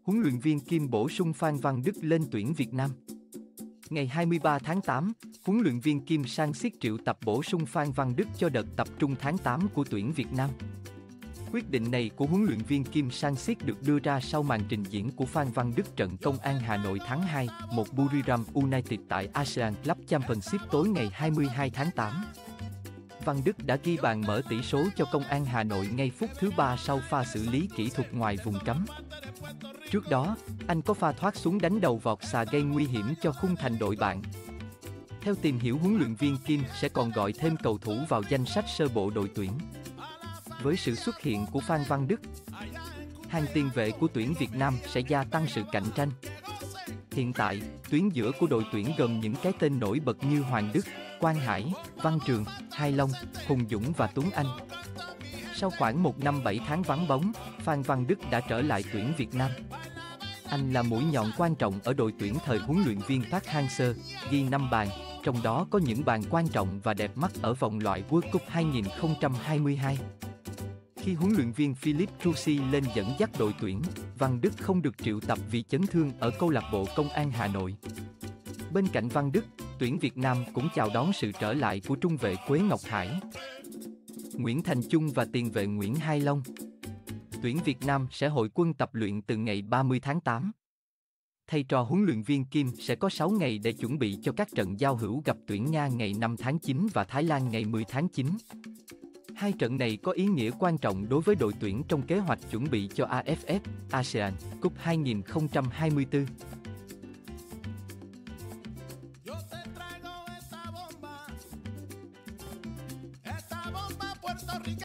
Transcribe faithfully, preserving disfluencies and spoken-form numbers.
Huấn luyện viên Kim bổ sung Phan Văn Đức lên tuyển Việt Nam. Ngày hai mươi ba tháng tám, huấn luyện viên Kim sang xiết triệu tập bổ sung Phan Văn Đức cho đợt tập trung tháng tám của tuyển Việt Nam. Quyết định này của huấn luyện viên Kim sang xiết được đưa ra sau màn trình diễn của Phan Văn Đức trận Công an Hà Nội tháng hai, một Buriram United tại ASEAN Club Championship tối ngày hai mươi hai tháng tám. Văn Đức đã ghi bàn mở tỷ số cho Công an Hà Nội ngay phút thứ ba sau pha xử lý kỹ thuật ngoài vùng cấm. Trước đó, anh có pha thoát xuống đánh đầu vọt xà gây nguy hiểm cho khung thành đội bạn. Theo tìm hiểu, huấn luyện viên Kim sẽ còn gọi thêm cầu thủ vào danh sách sơ bộ đội tuyển. Với sự xuất hiện của Phan Văn Đức, hàng tiền vệ của tuyển Việt Nam sẽ gia tăng sự cạnh tranh. Hiện tại, tuyến giữa của đội tuyển gồm những cái tên nổi bật như Hoàng Đức, Quang Hải, Văn Trường, Hai Long, Hùng Dũng và Tuấn Anh. Sau khoảng một năm bảy tháng vắng bóng, Phan Văn Đức đã trở lại tuyển Việt Nam. Anh là mũi nhọn quan trọng ở đội tuyển thời huấn luyện viên Park Hang-seo, ghi năm bàn, trong đó có những bàn quan trọng và đẹp mắt ở vòng loại World Cup hai không hai hai. Khi huấn luyện viên Philipp Trusi lên dẫn dắt đội tuyển, Văn Đức không được triệu tập vì chấn thương ở câu lạc bộ Công an Hà Nội. Bên cạnh Văn Đức, tuyển Việt Nam cũng chào đón sự trở lại của trung vệ Quế Ngọc Hải, Nguyễn Thành Chung và tiền vệ Nguyễn Hai Long. Tuyển Việt Nam sẽ hội quân tập luyện từ ngày ba mươi tháng tám. Thầy trò huấn luyện viên Kim sẽ có sáu ngày để chuẩn bị cho các trận giao hữu gặp tuyển Nga ngày năm tháng chín và Thái Lan ngày mười tháng chín. Hai trận này có ý nghĩa quan trọng đối với đội tuyển trong kế hoạch chuẩn bị cho a ép ép ASEAN Cup hai không hai tư.